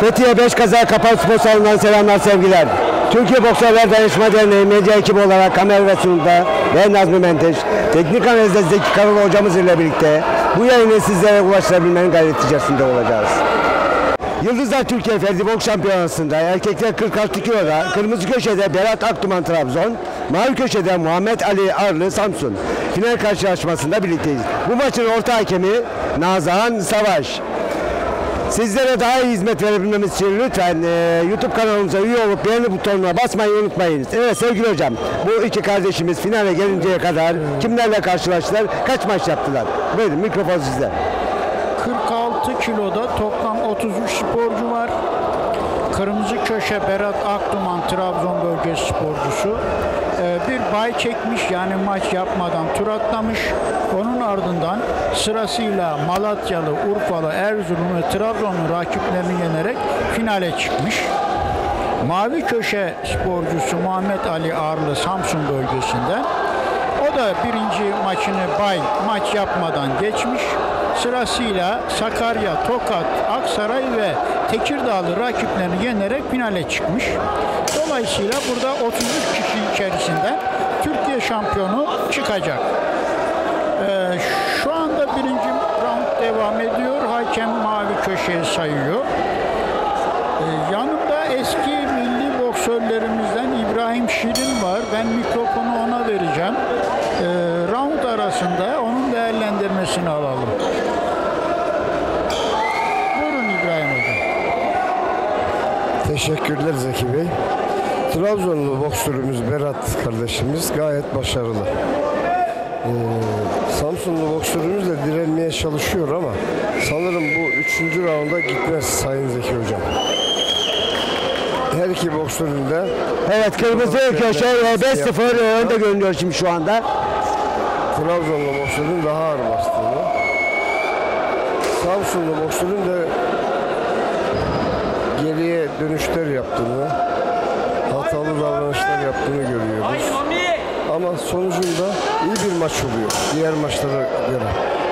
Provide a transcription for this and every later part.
Fethiye Beşkazı Kapalı Spor Salonu'ndan selamlar, sevgiler. Türkiye Boksörler Dayanışma Derneği medya ekibi olarak Kamer ve Sun'da ve Nazmi Menteş, teknik analizde Zeki Karalı hocamız ile birlikte bu yayını sizlere ulaştırabilmenin gayret içerisinde olacağız. Yıldızlar Türkiye Ferdi Boks Şampiyonası'nda erkekler 46 kiloda kırmızı köşede Berat Akduman Trabzon, mavi köşede Muhammed Ali Arlı Samsun final karşılaşmasında birlikteyiz. Bu maçın orta hakemi Nazan Savaş. Sizlere daha iyi hizmet verebilmemiz için lütfen YouTube kanalımıza üye olup beğeni butonuna basmayı unutmayınız. Evet sevgili hocam, bu iki kardeşimiz finale gelinceye kadar kimlerle karşılaştılar, kaç maç yaptılar? Buyurun, mikrofon sizde. 46 kiloda toplam 33 sporcu var. Kırmızı köşe Berat Akduman Trabzon bölgesi sporcusu. Bir bay çekmiş, yani maç yapmadan tur atlamış. Onun ardından sırasıyla Malatyalı, Urfalı, Erzurum ve Trabzonlu rakiplerini yenerek finale çıkmış. Mavi köşe sporcusu Muhammed Ali Arlı Samsun bölgesinden. O da birinci maçını maç yapmadan geçmiş. Sırasıyla Sakarya, Tokat, Aksaray ve Tekirdağlı rakiplerini yenerek finale çıkmış. Dolayısıyla burada 33 kişi içerisinden Türkiye şampiyonu çıkacak. Şu anda birinci round devam ediyor. Hakem mavi köşeye sayıyor. Yanımda eski milli boksörlerimizden İbrahim Şirin var. Ben mikrofonu ona vereceğim. Round arasında onun değerlendirmesini alalım. Buyurun İbrahim Hocam. Teşekkürler Zeki Bey. Trabzonlu boksörümüz Berat kardeşimiz gayet başarılı. Samsunlu boksörümüz de direnmeye çalışıyor ama sanırım bu 3. raunda gitmez Sayın Zeki Hocam. Her iki boksörün de... Evet, kırmızı köşe 5-0 önde görünüyor şimdi şu anda. Trabzonlu boksörün daha ağır bastığını, Samsunlu boksörün de geriye dönüşler yaptığını, hatalı davranışlar yaptığını görüyoruz. Ama sonucunda iyi bir maç oluyor diğer maçlara göre.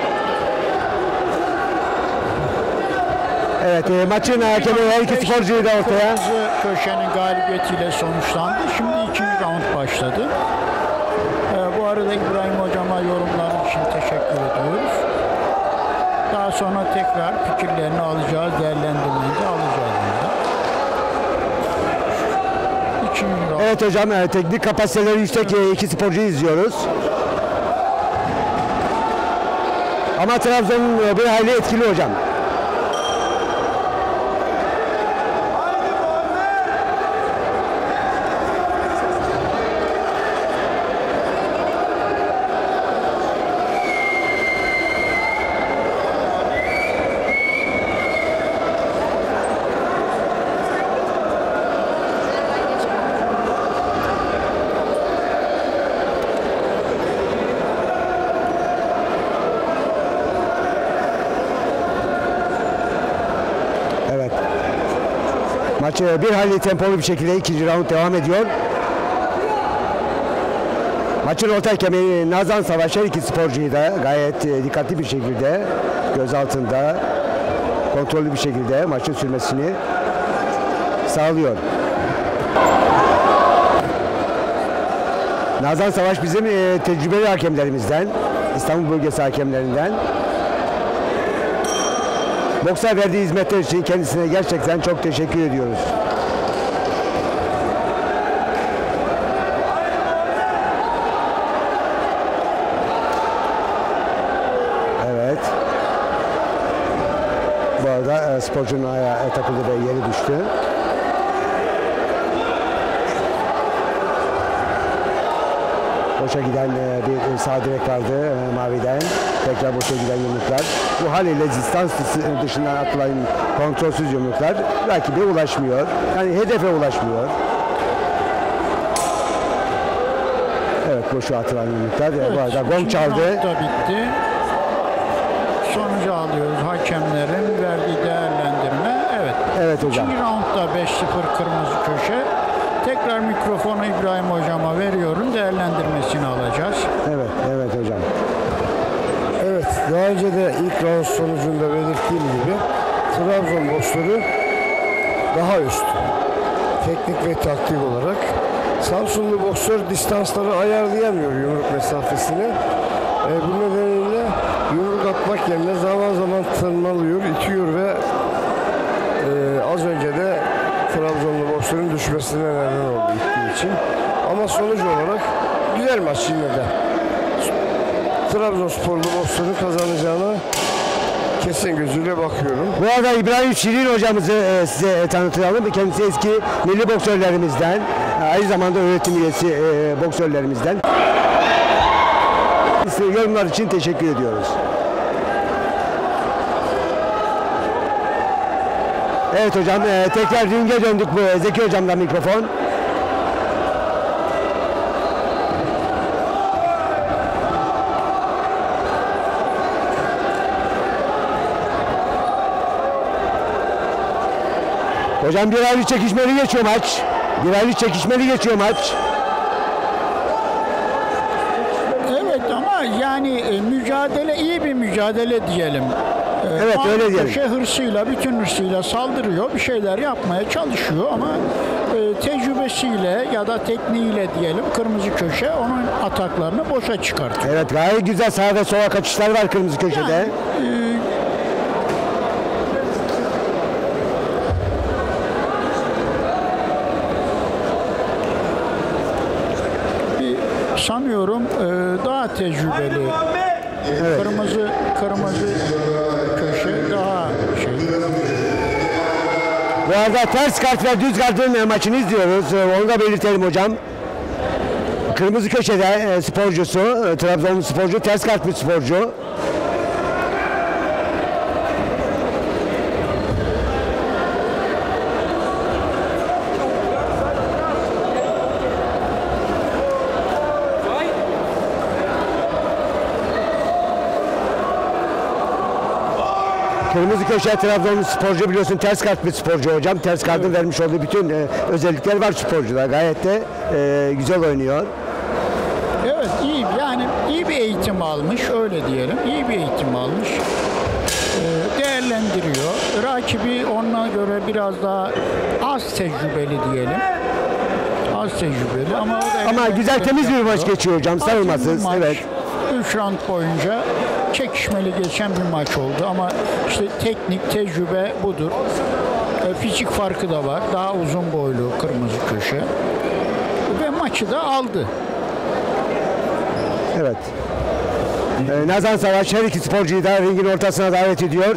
Evet, maçın hakemi her iki sporcuyu da ortaya. Köşenin galibiyetiyle sonuçlandı. Şimdi ikinci round başladı. Bu arada İbrahim Hocama yorumlar için teşekkür ediyoruz. Daha sonra tekrar fikirlerini alacağız, değerlendirmeyi de alacağız burada. Evet hocam, teknik kapasiteleri yüksek iki sporcuyu izliyoruz. Ama Trabzon'un bir hayli etkili hocam. Maç bir hayli tempolu bir şekilde ikinci round devam ediyor. Maçın orta hakemi Nazan Savaş her iki sporcuyu da gayet dikkatli bir şekilde göz altında, kontrollü bir şekilde maçın sürmesini sağlıyor. Nazan Savaş bizim tecrübeli hakemlerimizden, İstanbul bölgesi hakemlerinden. Boksa verdiği hizmetler için kendisine gerçekten çok teşekkür ediyoruz. Evet. Bu arada sporcunun ayağı takıldı ve yere düştü. Boşa giden bir sağ direk vardı maviden. Tekrar boşa giden yumruklar. Bu haliyle distans dışından atılan kontrolsüz yumruklar rakibe ulaşmıyor. Yani hedefe ulaşmıyor. Evet, boşa atılan yumruklar. Evet, bu arada gong çaldı. Da bitti. Sonucu alıyoruz. Hakemlerin verdiği değerlendirme. Evet. Evet hocam. İkinci roundda 5-0 kırmızı köşe. Tekrar mikrofonu İbrahim Hocama veriyorum. Değerlendirmesini alacağız. Evet, evet hocam. Evet, daha önce de ilk round sonucunda belirttiğim gibi Trabzon boksörü daha üstün. Teknik ve taktik olarak. Samsunlu boksör distansları ayarlayamıyor yumruk mesafesini. Bu nedenle yumruk atmak yerine zaman zaman tırmalıyor, itiyor ve az önce de Trabzonlu boksörün düşmesine neden oldu ittiği için. Ama sonuç olarak güzel maç yine de. Trabzonsporlu boksörün kazanacağına kesin gözüyle bakıyorum. Bu arada İbrahim Şirin hocamızı size tanıtalım. Kendisi eski milli boksörlerimizden, aynı zamanda öğretim üyesi boksörlerimizden. Size yorumlar için teşekkür ediyoruz. Evet hocam, tekrar ringe döndük. Zeki hocamdan mikrofon. Hocam bir ayrı çekişmeli geçiyor maç. Bir ayrı çekişmeli geçiyor maç. Evet ama yani mücadele iyi bir mücadele diyelim. Evet, öyle diyelim. Köşe hırsıyla, bütün hırsıyla saldırıyor, bir şeyler yapmaya çalışıyor ama tecrübesiyle ya da tekniğiyle diyelim kırmızı köşe onun ataklarını boşa çıkartıyor. Evet, gayet güzel sağa ve sola kaçışlar var kırmızı köşede. Yani, sanıyorum daha tecrübeli. Evet. Kırmızı köşe daha şey. Bu arada ters kart ve düz kartın maçını izliyoruz. Onu da belirtelim hocam. Kırmızı köşede sporcusu, Trabzonlu sporcu, ters kart bir sporcu. Kırmızı köşe Trabzonlu sporcu biliyorsun ters kart bir sporcu hocam. Ters kartın vermiş olduğu bütün özellikler var sporcular. Gayet de güzel oynuyor. Evet iyi yani iyi bir eğitim almış öyle diyelim. İyi bir eğitim almış. Değerlendiriyor. Rakibi ona göre biraz daha az tecrübeli diyelim. Az tecrübeli ama o da Ama güzel temiz bir maç geçiyor hocam. Sarılmasız. Evet. 3 round boyunca çekişmeli geçen bir maç oldu ama işte teknik, tecrübe budur. Fizik farkı da var. Daha uzun boylu kırmızı köşe. Ve maçı da aldı. Evet. Nazan Savaş her iki sporcuyu da ringin ortasına davet ediyor.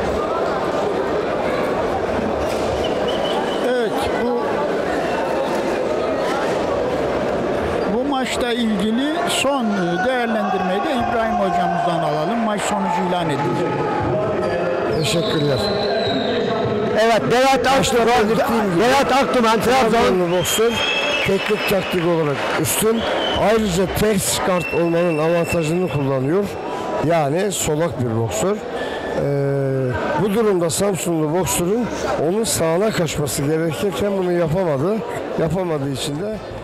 Evet, bu maçla ilgili son değerlendirmeyi de İbrahim hocamızdan alalım. Maç sonucu ilan edilecek. Teşekkürler. Evet, Berat Aktuman, Trabzon. Trabzonlu boksör teknik taktik olarak üstün. Ayrıca ters kart olmanın avantajını kullanıyor. Yani solak bir boksör. Bu durumda Samsunlu boksörün onun sağına kaçması gerekirken bunu yapamadı. Yapamadığı için de